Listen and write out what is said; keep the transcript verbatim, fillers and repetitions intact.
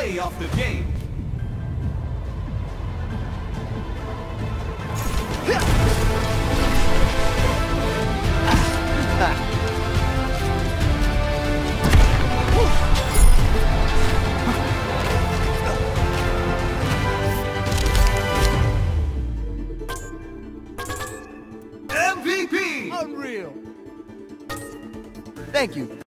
play of the game. M V P! Unreal. Thank you.